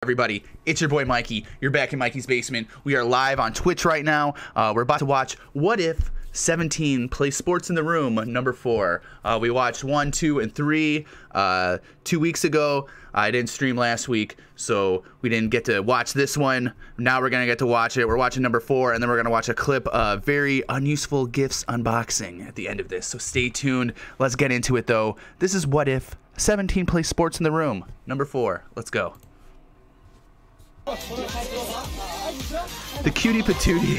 Everybody, it's your boy Mikey. You're back in Mikey's Basement. We are live on Twitch right now. We're about to watch What If 17 Play Sports in the Room number 4. We watched 1, 2, and 3 2 weeks ago. I didn't stream last week, so we didn't get to watch this one. Now we're gonna get to watch it. We're watching number 4, and then we're gonna watch a clip of very unuseful gifts unboxing at the end of this. So stay tuned. Let's get into it though. This is What If 17 Play Sports in the Room number 4. Let's go. The cutie patootie.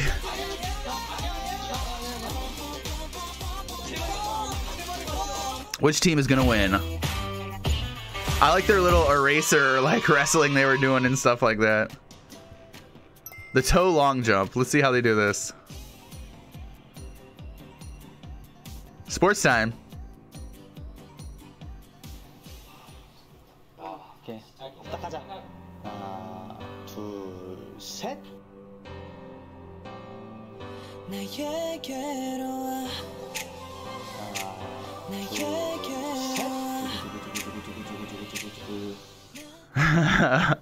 Which team is gonna win? I like their little eraser like wrestling they were doing and stuff like that. The toe long jump. Let's see how they do this. Sports time. 오케이. 딱 가자. 하나, 둘, 셋. 나에게로 와. 나에게로 와.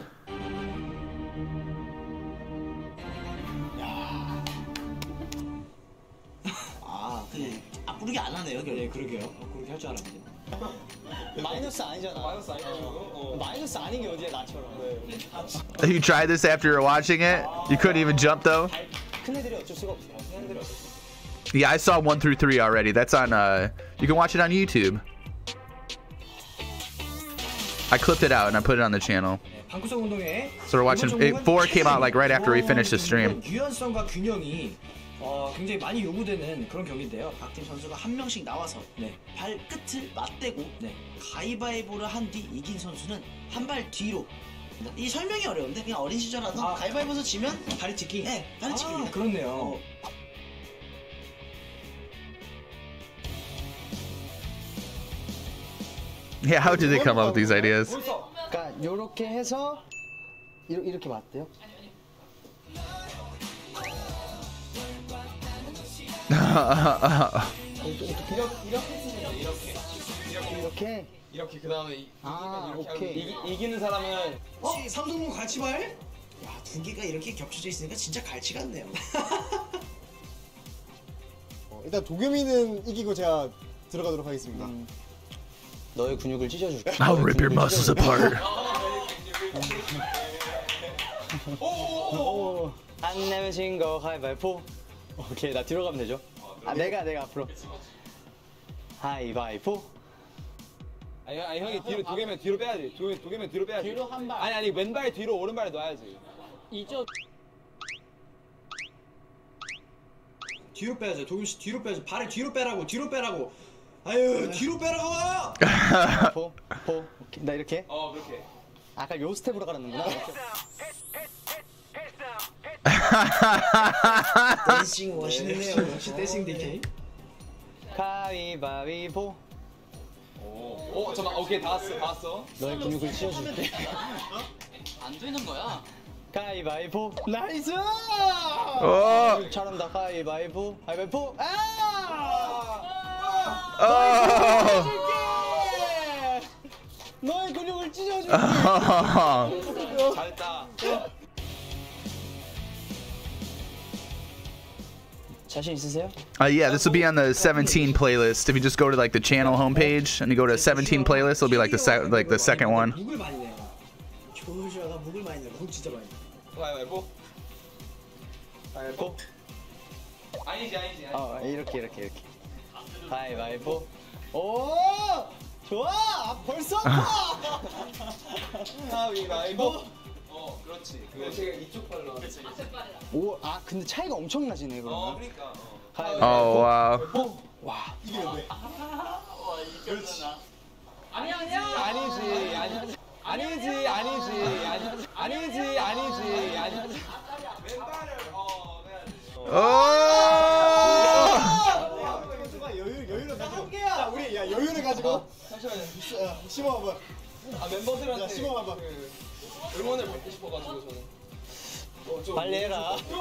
아, 그냥 부르기 안 하네요. 네, 그러게요. 그렇게 할 줄 알았는데. 마이너스 아니잖아. 마이너스 아니잖아. 마이너스 아닌 게 어디야 나처럼. You tried this after you're watching it? You couldn't even jump though? 큰 애들이 어쩔 수가 없어. 큰 애들이 어쩔 수 없어. Yeah, I saw 1 through 3 already. That's on you can watch it on YouTube. I clipped it out and I put it on the channel. 방구석 운동회. So we're watching 4 came out like right after we finished the stream. 유연성과 균형이 굉장히 많이 요구되는 그런 경기인데요. 각 팀 선수가 한 명씩 나와서 발끝을 맞대고 가위바위보를 한 뒤 이긴 선수는 한 발 뒤로. 이 설명이 어려운데 그냥 어린 시절 하던 가위바위보에서 지면 다리 찢기. 네, 다리 찢기입니다. 그렇네요. Yeah, how did they come up with these ideas? 그러니까 요렇게 해서 이렇게 맞대요. 이렇게 그다음에 이렇게 이기는 사람은 삼동문 갈치발? 야, 두 개가 이렇게 겹쳐져 있으니까 진짜 갈치 같네요. 일단 도겸이는 이기고 제가 들어가도록 하겠습니다. 너의 근육을 찢어줄게. I'll rip your muscles apart. 안 내면 진 거 가위바위보. 오케이, 나 뒤로 가면 되죠? 내가 앞으로. 가위바위보. 아니 형이 뒤로 도겸이 뒤로 빼야지. 도겸이 뒤로 빼야지. 뒤로 한 발. 아니 왼발 뒤로 오른발 놔야지. 이쪽. 뒤로 빼야죠. 도겸 씨 뒤로 빼야죠. 발을 뒤로 빼라고. 아유, 뒤로 빼라고. 포. 오케이. 나 이렇게. 그렇게. 아까 요 스텝으로 가라는구나. 댄싱 멋있네요. 역시 댄싱 DK. 가위바위보. 잠깐. 오케이, 다 왔어. 너의 근육을 찢어줄게. 안 되는 거야. 가위바위보. 나이스! 잘한다. 가위바위보. 너의 근육을 찢어줄게. 잘했다. 자신 있으세요? Yeah, this will be on the 17 playlist. If you just go to like the channel homepage and you go to 17 playlist, it'll be like the second one. 묵을 많이 내요. 조슈아가 묵을 많이 내요. 묵 진짜 많이 내요. 가위바위보. 아니지. 이렇게. 가위바위보. 오! 좋아! 벌써 가위바위보. 그렇지. 제가 이쪽 발로. 오, 근데 차이가 엄청 나지네 그러면. 그러니까. Oh wow. 와. 이겼네. 그렇지. 아니야. 아니지. 왼발을 여유를 가지고. 자, 우리 여유를 가지고. 잠시만요. 심호 한번. 멤버들한테 심호 한번. 응원을 받고 싶어가지고 저는. 빨리 해라.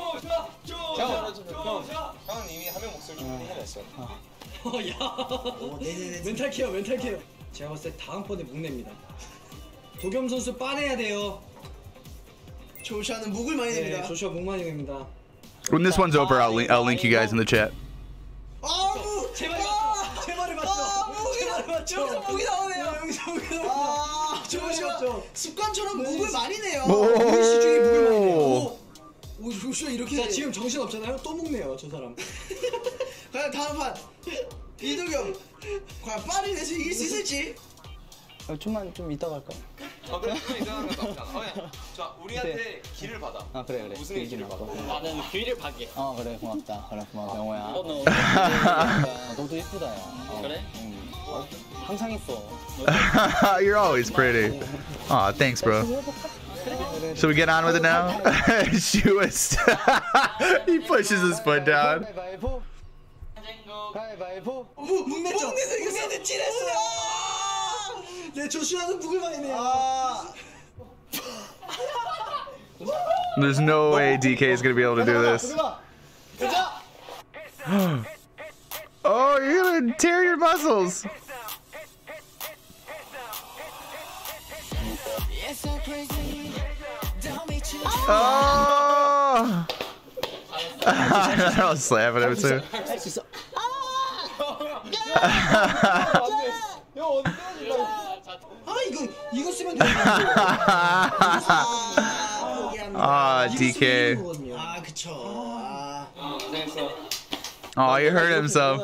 형은 이미 한 명 목소리 충분히 해냈어. 네네네. 멘탈 케어. 제가 봤을 때 다음번에 묵냅니다. 도겸 선수 빠내야 돼요. 조슈아는 목을 많이 냅니다. 조슈아 목 많이 냅니다. When this one's over, I'll link you guys in the chat. 제 말을 맞죠? 제 말을 맞죠? 여기서 목이 나오네요. 여기서 목이 나오네요. 조슈아 습관처럼 목을 많이 내요. 시 중에 목을 많이 내요. 오, 조슈아 이렇게. 자, 지금 정신 없잖아요. 또 목 내요, 저 사람. 과연 다음 판 이도겸 과연 빠르게 내서 이길 수 있을지. 좀만 좀 이따 갈까? 그래 좀 이상한 거 없잖아. 자 우리한테 길을 받아. 그래. 우승의 길을 받아. 나는 귀를 받게. 그래 고맙다. 그래 고마워 영호야. 너 너도 예쁘다 야. 그래? 항상 예뻐. You're always pretty. Aw, thanks, bro. Should we get on with it now? Shoeist. He pushes his foot down. 가위바위보. 가위바위보. 목 냈죠? 이겼어. 찔했어요. 네, 조슈아는 목을 많이 내요. There's no way DK is gonna be able to do this. Oh, you're gonna tear your muscles. Oh! I was slapping him too. 할 수 있어. 이거 쓰면 돼. DK. 그쵸. Oh, he hurt himself.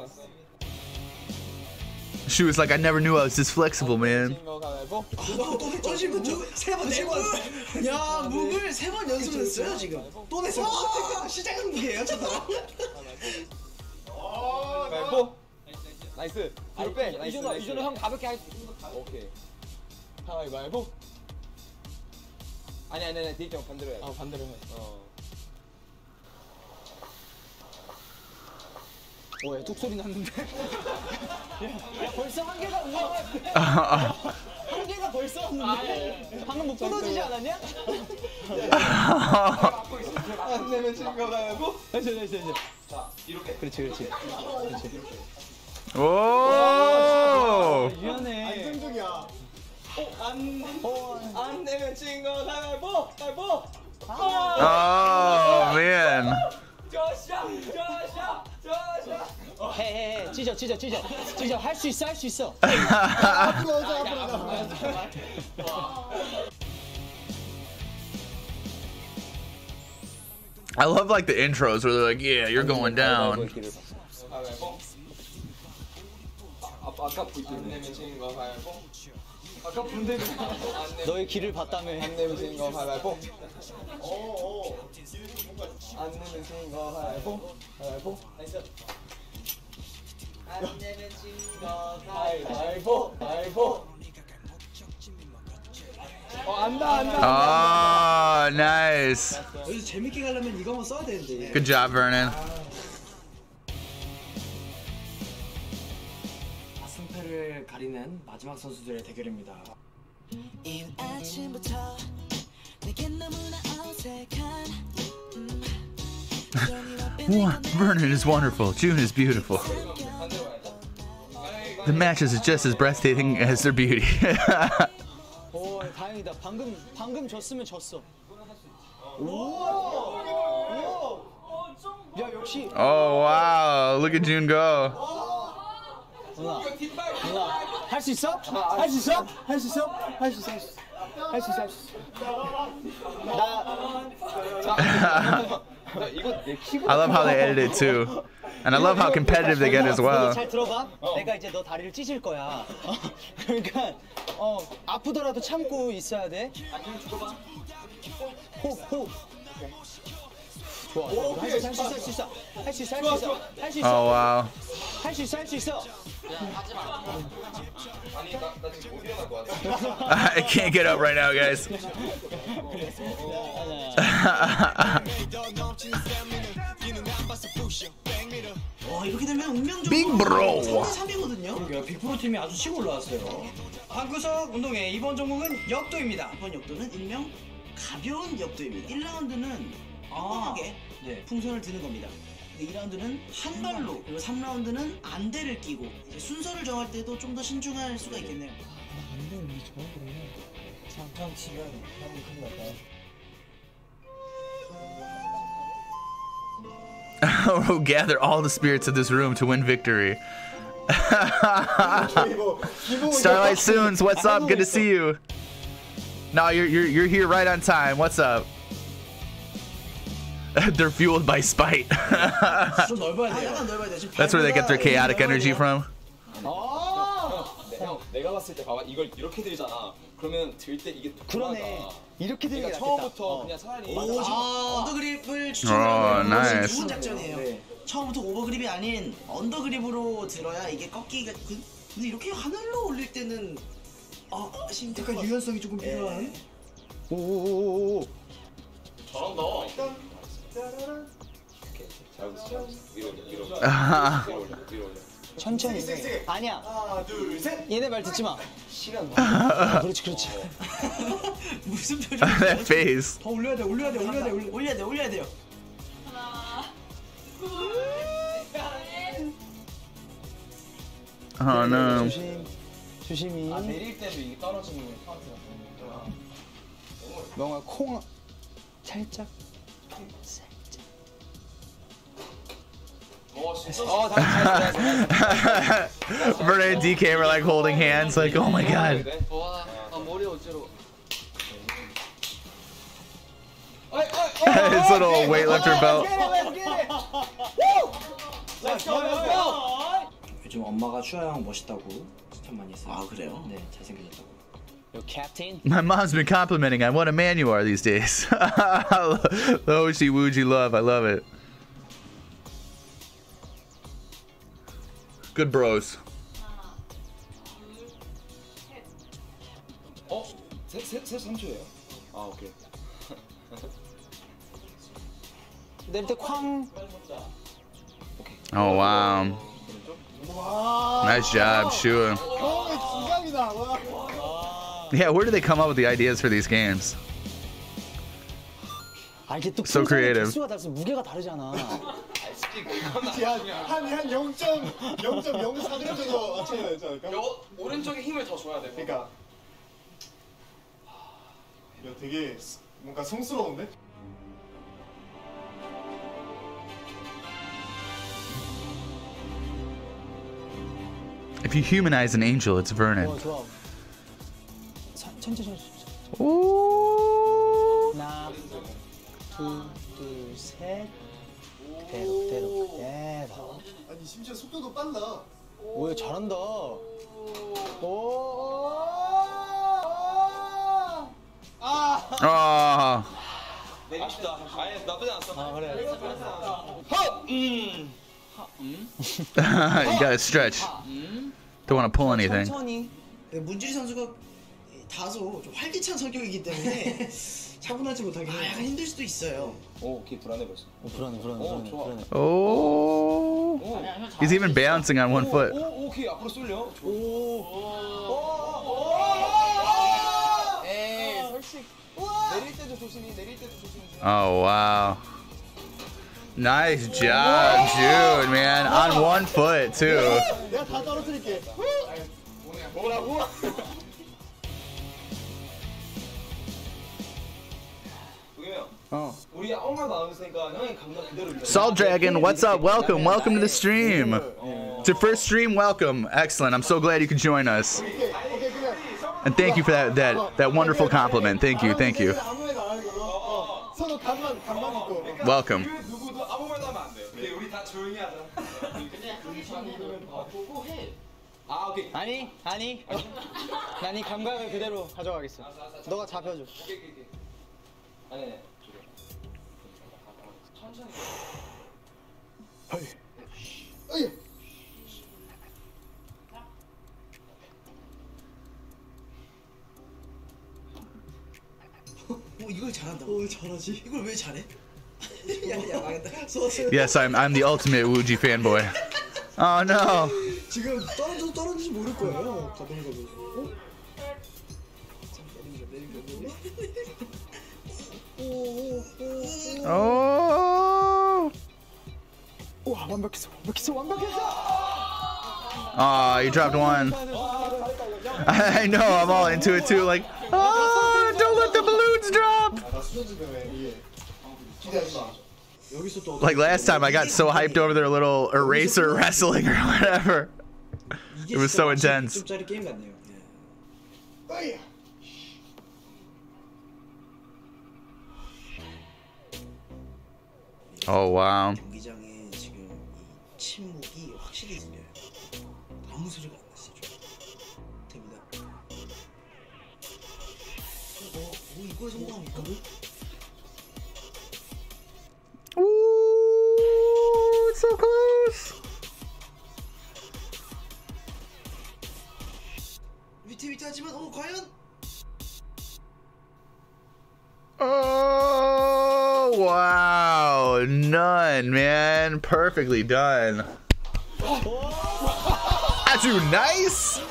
She was like, I never knew I was this flexible, man. 저 지금 세번 야, 목을 3번 연습했어요 지금. 또 냈어. 시작은 무게예요, 저 사람. 가위바위보. 나이스. 뒤로 빼. 나이스. 이 정도 형 가볍게 할 수. 오케이. 가위바위보. 아니 디정 반대로 해. 반대로 해. 야, 뚝 소리 났는데. 야, 벌써 한 개가 한 개가 벌써 왔는데. 방금 목 끊어지지 않았냐? 안 내면 진 거 가위바위보. 됐어. 자 이렇게. 그렇지. Oh! 미안해. 안정적이야. 안 내면 진 거 가위바위보. 가위바위보. Oh, man. 해. 찢어. 할 수 있어. 앞으로 가. I love like the intros where they're like, yeah, you're going down. 가위바위보. 아까 안 내면 진 거 가위바위보. 아까 분대 너의 길을 봤다며. 안 내면 진 거 가위바위보. 안 내면 진 거 가위바위보. 나이스. 안 내면 진 거 가위바위보. Oh, nice. 여기서 재밌게 가려면 이거 한번 써야 되는데. Good job, Vernon. 승패를 가리는 마지막 선수들의 대결입니다. 이른 아침부터 내겐 너무나 어색한 Vernon is wonderful. June is beautiful. The matches are just as breathtaking as their beauty. 다행이다. 방금 졌으면 졌어. 야 역시. Oh, wow. Look at June go. 누나 할 수 있어? I love how they edit it too. And I love how competitive they get as well. 잘 들어봐. 내가 이제 너 다리를 찢을 거야. 그러니까 아프더라도 참고 있어야 돼. 호흡. 좋아. 할 수 있어. Oh, wow. 할 수 있어. I can't get up right now, guys. 이렇게 되면 운명적으로 Big bro. 3대3이거든요. 빅프로 팀이 아주 치고 올라왔어요. 방구석 운동의 이번 종목은 역도입니다. 이번 역도는 일명 가벼운 역도입니다. 1라운드는 편하게 풍선을 드는 겁니다. 근데 2라운드는 한 발로, 그리고 3라운드는 안대를 끼고 이제 순서를 정할 때도 좀 더 신중할 수가 있겠네요. 잠깐 치면 한번 큰일 났다. Who gather all the spirits of this room to win victory. Starlight Soons, what's up? Good to see you. No, you're here right on time. What's up? They're fueled by spite. 좀 넓어야 돼. 약간 넓어야 돼. 지금 That's where they get their chaotic energy from. 형, 내가 봤을 때 봐봐. 이걸 이렇게 들잖아. 그러면 들 때 이게 그러네. 이렇게 되는 게 그러니까 낫겠다. 처음부터 그냥 차라리 오, 지금 언더그립을 어, 추천하는 나이스. 좋은 작전이에요. 네. 처음부터 오버그립이 아닌 언더그립으로 들어야 이게 꺾기가 근데 이렇게 하늘로 올릴 때는 약간 유연성이 조금 필요한. 오오오오. 잘한다. 잘하고 위로 올려. 천천히. 아니야. 하나, 둘, 셋. 얘네 말 듣지 마. 시간. 그렇지 그렇지. 무슨 표정? That face. 더 올려야 돼, 올려야 돼, 올려야 돼, 올려야 돼, 올려야 돼요. Oh no. 조심. 조심히. 아 내릴 때도 이게 떨어지는 카운트가 되는 명아 콩 살짝. Vernon and DK were like holding hands, like, oh my god. His little weightlifter belt. 요즘 엄마가 슈아 형 멋있다고 칭찬 많이 했어요. 아 그래요? 네, 잘생겨졌다고. Yo, Captain. My mom's been complimenting on what a man you are these days. The Oshi Wooji love, I love it. Good bros. 셋 3초예요. 아 오케이. 내릴 때 쾅. Oh wow. Nice job, Shua. 기강이다. 와. Yeah, where do they come up with the ideas for these games? 아 이게 또 So 풍선의 creative. 개수가 달라서 무게가 다르잖아. 한 0.04 정도 차이가 나지 않을까? 오른쪽에 힘을 더 줘야 돼. 그러니까 이거 되게 뭔가 성스러운데? If you humanize an angel, it's Vernon. 좋아. 천천히. Ooh. 하나, 둘, 셋. 그대로. 아니 심지어 속도도 빨라. 오, 잘한다. Oh. 아쉽다. 아니 나쁘지 않았어. 아 그래. You gotta stretch. Don't want to pull anything. 천천히. 문주리 선수가 다소 좀 활기찬 성격이기 때문에 차분하지 못하긴 해요. 약간 힘들 수도 있어요. 오 오케이 불안해 벌써. 불안해. 좋아. Oh. He's even balancing on one foot. 오 오케이 앞으로 쏠려. 에이 솔직히 내릴 때도 조심히 Oh wow. Nice job, Jude, man. On one foot too. 내가 다 떨어뜨릴게. 뭐라고? 우리 아무 말도 안 했으니까 형이 감각 그대로 이겨. Salt Dragon, what's up? Welcome to the stream. It's your first stream. Welcome. Excellent. I'm so glad you could join us. 오케이 그냥. And thank you for that wonderful compliment. Thank you. 아무 말도 안 하고 서로 간만 있고. Welcome. 누구도 아무 말도 하면 안 돼요. 오케이, 우리 다 조용히 하자. 아 오케이. 아니. 난 이 감각을 그대로 가져가겠어. 너가 잡혀줘. 아니. 어이. 이걸 잘한다. 잘하지. 이걸 왜 잘해? 야 망했다. Yes, I'm the ultimate Wooji fanboy. Oh no. 지금 떨어질지 모를 거예요. 가보는 거 보고. Oh. 와 완벽했어. Oh, you dropped one. I know. I'm all into it too. Like, oh, don't let the balloons drop. 나 수저 주면 이게 기대하지 마. 여기서 또 Like last time, I got so hyped over their little eraser wrestling or whatever. It was so intense. 10짜리 게임 같네요. Oh wow. 경기장에 지금 이 침묵이 확실히 들려요. 아무 소리가 안 나시죠? 됩니다. 이거 성공합니까? Ooh, it's so close. 위태 하지만 과연? Oh wow, none, man, perfectly done. A주, nice.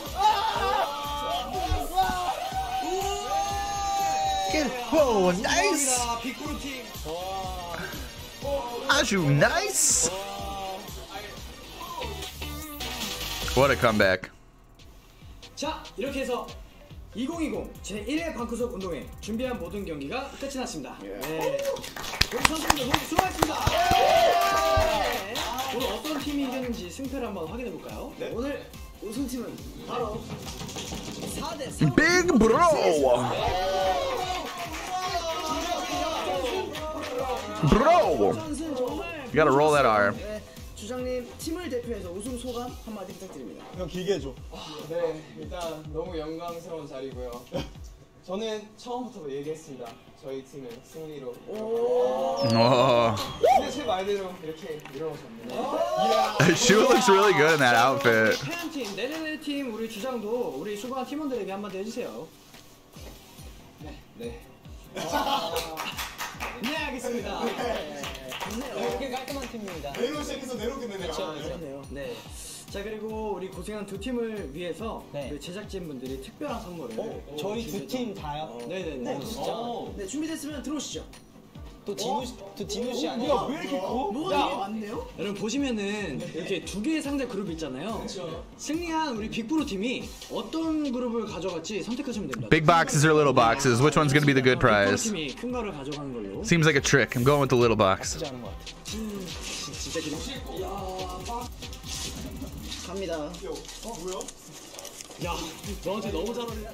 Oh, nice. 빅그룹 팀. A주, nice. What a comeback. 자, 이렇게 해서 2020 제1회 방구석 운동회 준비한 모든 경기가 끝이 났습니다. 네. 우리 선수들 모두 수고하셨습니다. 네. 오늘 어떤 팀이 이겼는지 승패를 한번 확인해 볼까요? 오늘 우승팀은 바로 4대3. Big bro. Bro. 선수는 정말 You gotta roll that R. 네, 주장님 팀을 대표해서 우승 소감 한마디 부탁드립니다. 형 길게 해줘. 네, 일단 너무 영광스러운 자리고요. 저는 처음부터 얘기했습니다. 저희 팀은 승리로. Oh. 근데 제 말대로 이렇게 밀어오셨네요. Shu looks really good in that outfit. 태양팀, 네네네 팀 우리 주장도 우리 수고한 팀원들에게 한마디 해주세요. 네. 네, 알겠습니다. 되게 깔끔한 팀입니다. 내로 시작해서 내로 끝내네. 그렇네요. 네. 자, 그리고 우리 고생한 두 팀을 위해서 네. 우리 제작진분들이 특별한 선물을 저희 두 팀 다요? 네네네. 진짜? 네, 준비됐으면 들어오시죠. 또 진우 씨 아니에요? 왜 이렇게 커? 뭐가 되게 많네요? 여러분 보시면은 이렇게 두 개의 상대 그룹이 있잖아요. 승리한 우리 빅브로 팀이 어떤 그룹을 가져갈지 선택하시면 됩니다. Big boxes or little boxes? Which one's gonna be the good 빅브로 prize? 팀이 큰 거를 가져가는 걸로. Seems like a trick. I'm going with the little box. 진짜 기대. 갑니다. 야, 너한테 너무 잘 어울려.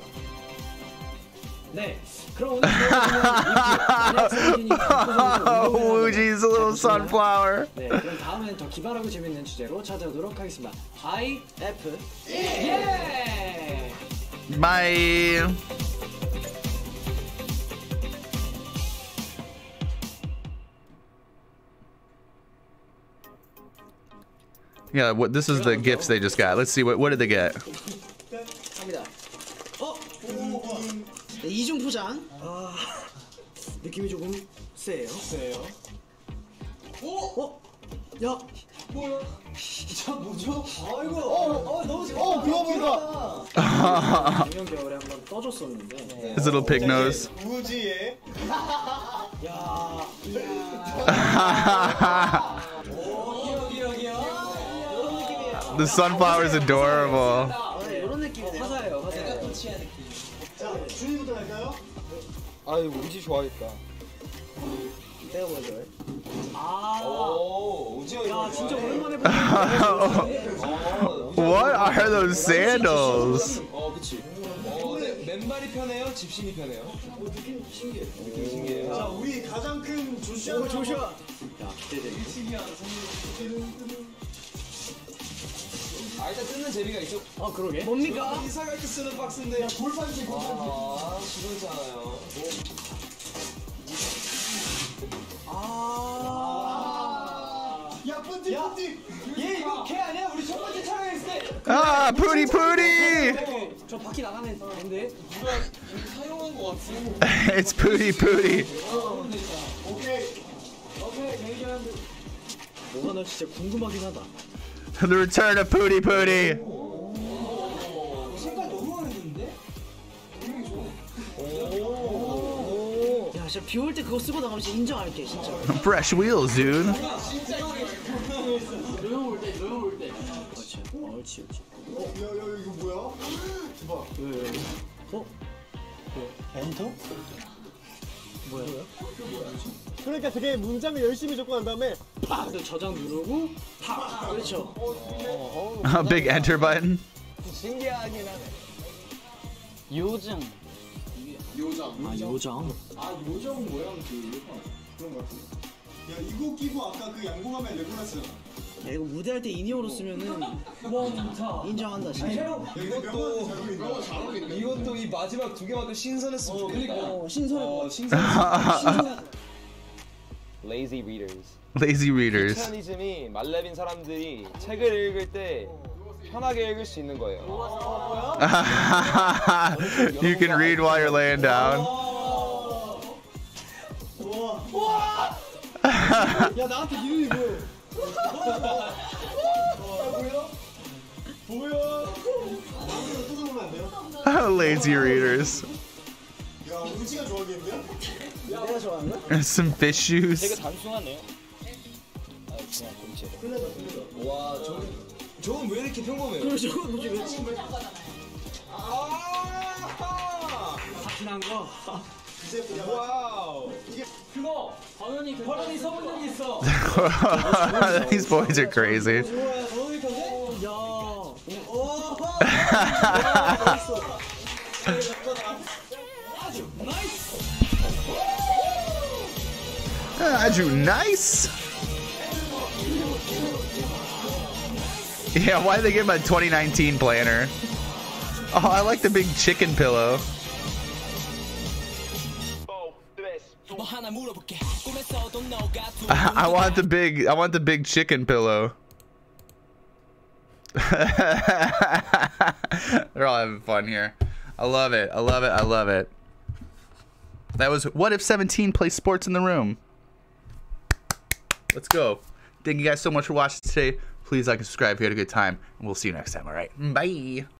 네. 그럼 오늘 Wuji's a little sunflower. 네, 그럼 다음에는 더 기발하고 재밌는 주제로 찾아오도록 하겠습니다. IF 예! Bye. Yeah, what? This is the gifts they just got. Let's see what did they get? 갑니다. 네, 이중 포장. 느낌이 조금 세요. 야, 뭐야? 저 뭐죠? 아이고. 너무 그거 보다. 작년 겨울에 한번 떠줬었는데. His little pig nose. 우지의 The sunflower is adorable. 이런 느낌이네요. 화사해요, 화사해요. 자 준이부터 갈까요? 아유, 우지 좋아하겠다. 내가 먼저. 오, 우지 형. 야, 진짜 오랜만에 보는 What are those sandals? 그치. 네, 맨발이 편해요? 집신이 편해요? 느낌 신기해요. 자 우리 가장 큰 조슈아. 조슈아. 일단 뜯는 재미가 있어. 그러게. 뭡니까? 이사 갈 때 쓰는 박스인데 골판지. 죽었잖아요. 야 뿌띠. 얘 이거 걔 아니야? 우리 첫 번째 촬영했을 때. Ah, pooty pooty! 저 바퀴 나가는 건데. 사용한 거 같아. It's pooty pooty. 오케이. 뭐가 나 진짜 궁금하긴 하다. The return of pooty pooty. 색깔 너무 많은데? 야, 진짜 비 올 때 그거 쓰고 나가면 진짜 인정할게, 진짜. Fresh wheels, dude. 조용 올 때, 조용 올 때. 옳지. 이거 뭐야? 대박. 벤토? 그러니까 되게 문장을 열심히 적고 난 다음에 팍! 그래서 저장 누르고 팍! 그렇죠. Big enter button. 신기하긴 하네. 요즘. 아 요정. 아 요정 모양 그런 거 같은데. 야 이거 끼고 아까 그 양궁하면 레고라스잖아. 야, 이거 무대할 때 인이어로 쓰면은 인정한다 진짜. 이것도 이 마지막 두 개만큼 신선했으면 좋겠다. 신선해. Lazy readers. Lazy readers. 귀차니즘이 말레빈 사람들이 책을 읽을 때 편하게 읽을 수 있는 거예요. You can read while you're laying down. 야 나한테 이름이 뭐야? 보여? 또 들어오면 안 돼요? Lazy readers. 야 우지가 좋아하겠는데요? 내가 좋아하는 거? Some fish shoes. 되게 단순하네요. 아, 그냥 본체. 와, 저건 왜 이렇게 평범해요? 그리고 저거 뭐지 왜 친구야? 친한 거. 와우. 그거 버논이 써본 적이 있어. These boys are crazy. 아주 nice. Yeah, why did they give him a 2019 planner? Oh, I like the big chicken pillow. I want the big chicken pillow. They're all having fun here. I love it. I love it. I love it. That was What If 17 plays sports in the room. Let's go. Thank you guys so much for watching today. Please like and subscribe if you had a good time. And we'll see you next time. All right. Bye.